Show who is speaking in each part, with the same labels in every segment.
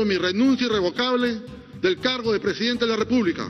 Speaker 1: mi renuncia irrevocable del cargo de presidente de la República.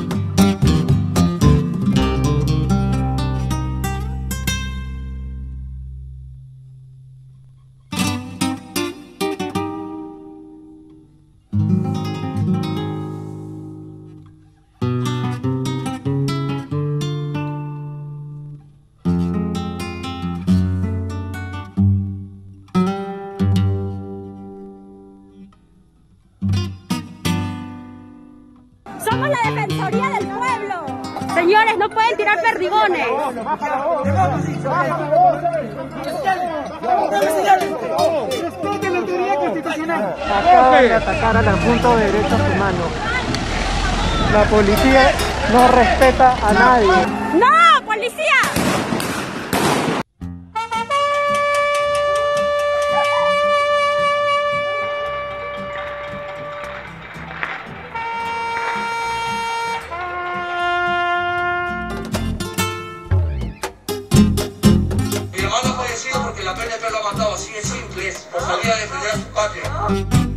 Speaker 2: Somos la Defensoría del Pueblo. Señores, no pueden tirar perdigones.
Speaker 3: Respeten la autoridad constitucional.
Speaker 4: Acaban de atacar a la Junta de Derechos Humanos. La policía no respeta a nadie.
Speaker 2: ¡No, policía!
Speaker 5: Mi hermano ha fallecido porque la PNP lo ha matado, así de simple, por salir a defender a su patria.